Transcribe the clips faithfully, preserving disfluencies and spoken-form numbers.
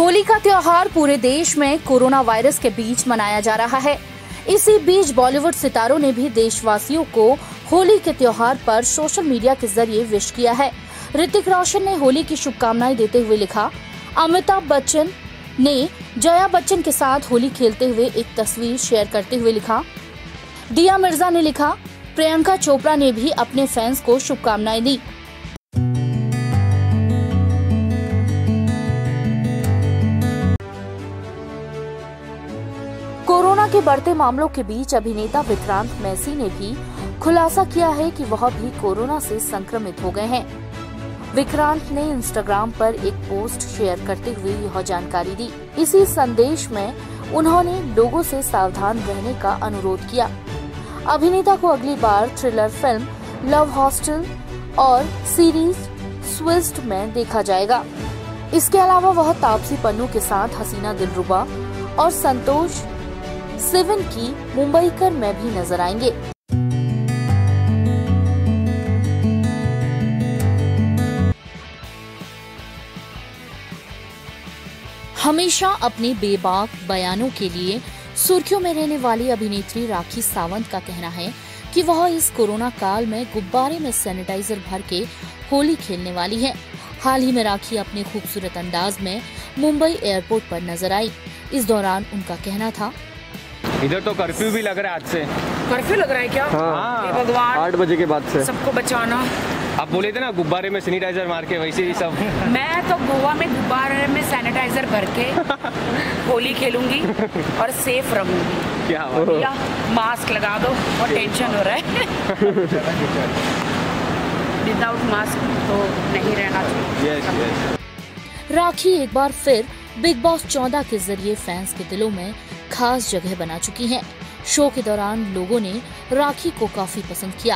होली का त्योहार पूरे देश में कोरोना वायरस के बीच मनाया जा रहा है। इसी बीच बॉलीवुड सितारों ने भी देशवासियों को होली के त्योहार पर सोशल मीडिया के जरिए विश किया है। ऋतिक रोशन ने होली की शुभकामनाएं देते हुए लिखा। अमिताभ बच्चन ने जया बच्चन के साथ होली खेलते हुए एक तस्वीर शेयर करते हुए लिखा। दिया मिर्जा ने लिखा, प्रियंका चोपड़ा ने भी अपने फैंस को शुभकामनाएं दी। कोरोना के बढ़ते मामलों के बीच अभिनेता विक्रांत मैसी ने भी खुलासा किया है कि वह भी कोरोना से संक्रमित हो गए हैं। विक्रांत ने इंस्टाग्राम पर एक पोस्ट शेयर करते हुए यह जानकारी दी। इसी संदेश में उन्होंने लोगों से सावधान रहने का अनुरोध किया। अभिनेता को अगली बार थ्रिलर फिल्म लव हॉस्टल और सीरीज स्विस्ड में देखा जाएगा। इसके अलावा वह तापसी पन्नू के साथ हसीना दिलरुबा और संतोष सिवन की मुंबईकर में भी नजर आएंगे। हमेशा अपने बेबाक बयानों के लिए सुर्खियों में रहने वाली अभिनेत्री राखी सावंत का कहना है कि वह इस कोरोना काल में गुब्बारे में सैनिटाइजर भर के होली खेलने वाली है। हाल ही में राखी अपने खूबसूरत अंदाज में मुंबई एयरपोर्ट पर नजर आई। इस दौरान उनका कहना था, इधर तो कर्फ्यू भी लग रहा है आज से। कर्फ्यू लग रहा है क्या? हाँ, भगवान, आठ बजे के बाद से सबको बचाना। आप बोले थे ना गुब्बारे में सैनिटाइजर मार के, वैसे ही सब। मैं तो गोवा में गुब्बारे में सैनिटाइजर भर के होली खेलूंगी और सेफ रहूंगी। क्या भैया, मास्क लगा दो और टेंशन हो रहा है। विदाउट मास्क तो नहीं रहना चाहिए। yes, yes. राखी एक बार फिर बिग बॉस चौदह के जरिए फैंस के दिलों में खास जगह बना चुकी हैं। शो के दौरान लोगों ने राखी को काफी पसंद किया।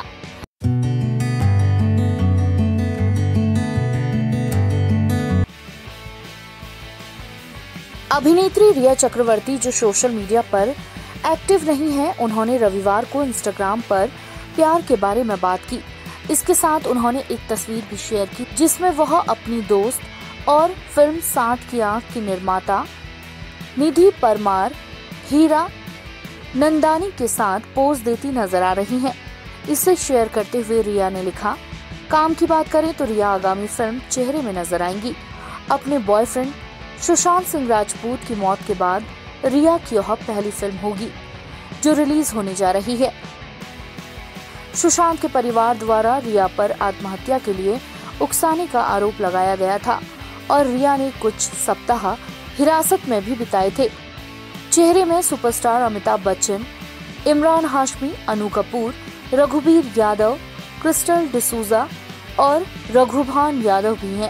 अभिनेत्री रिया चक्रवर्ती, जो सोशल मीडिया पर एक्टिव नहीं है, उन्होंने रविवार को इंस्टाग्राम पर प्यार के बारे में बात की। इसके साथ उन्होंने एक तस्वीर भी शेयर की जिसमें वह अपनी दोस्त और फिल्म साठ की आंख की निर्माता निधि परमार हीरा नंदानी के साथ पोज देती नजर आ रही हैं। इसे शेयर करते हुए रिया ने लिखा, काम की बात करें तो रिया आगामी फिल्म चेहरे में नजर आएंगी। अपने बॉयफ्रेंड सुशांत सिंह राजपूत की मौत के बाद रिया की यह पहली फिल्म होगी जो रिलीज होने जा रही है। सुशांत के परिवार द्वारा रिया पर आत्महत्या के लिए उकसाने का आरोप लगाया गया था और रिया ने कुछ सप्ताह हिरासत में भी बिताए थे। चेहरे में सुपरस्टार अमिताभ बच्चन, इमरान हाशमी, अनु कपूर, रघुवीर यादव, क्रिस्टल डिसूजा और रघुभान यादव भी हैं।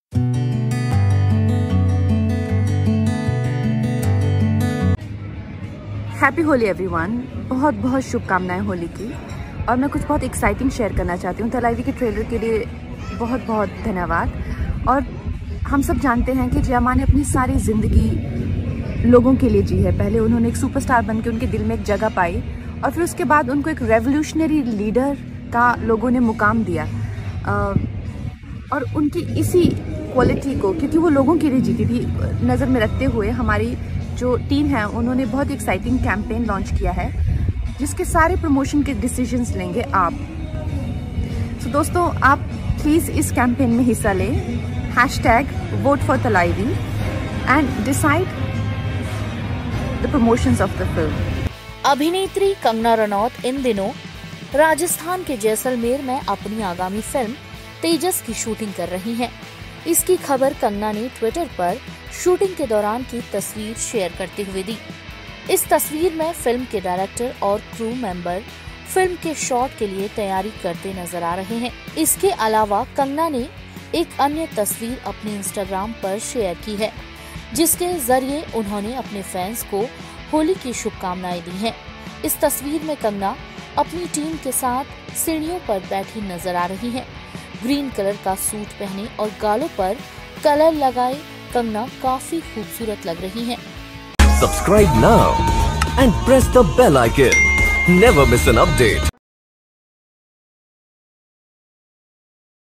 Happy Holi everyone. बहुत बहुत शुभकामनाएं होली की। और मैं कुछ बहुत एक्साइटिंग शेयर करना चाहती हूँ। तलाईवी के ट्रेलर के लिए बहुत बहुत धन्यवाद। और हम सब जानते हैं कि जया माँ ने अपनी सारी जिंदगी लोगों के लिए जी है। पहले उन्होंने एक सुपरस्टार बन के उनके दिल में एक जगह पाई और फिर उसके बाद उनको एक रेवोल्यूशनरी लीडर का लोगों ने मुकाम दिया। और उनकी इसी क्वालिटी को, क्योंकि वो लोगों के लिए जीती थी, नज़र में रखते हुए हमारी जो टीम है उन्होंने बहुत एक्साइटिंग कैंपेन लॉन्च किया है जिसके सारे प्रमोशन के डिसीजंस लेंगे आप। तो so, दोस्तों, आप प्लीज़ इस कैंपेन में हिस्सा लें। Hashtag vote for Thalaivii and decide the promotions of the फिल्म। अभिनेत्री कंगना रनौत इन दिनों राजस्थान के जैसलमेर में अपनी आगामी फिल्म तेजस की शूटिंग कर रही हैं। इसकी खबर कंगना ने ट्विटर पर शूटिंग के दौरान की तस्वीर शेयर करते हुए दी। इस तस्वीर में फिल्म के डायरेक्टर और क्रू मेंबर फिल्म के शॉट के लिए तैयारी करते नजर आ रहे हैं। इसके अलावा कंगना ने एक अन्य तस्वीर अपने इंस्टाग्राम पर शेयर की है जिसके जरिए उन्होंने अपने फैंस को होली की शुभकामनाएं दी हैं। इस तस्वीर में कंगना अपनी टीम के साथ सीढ़ियों पर बैठी नजर आ रही हैं। ग्रीन कलर का सूट पहने और गालों पर कलर लगाए कंगना काफी खूबसूरत लग रही हैं। Subscribe now and press the bell icon. Never miss an update.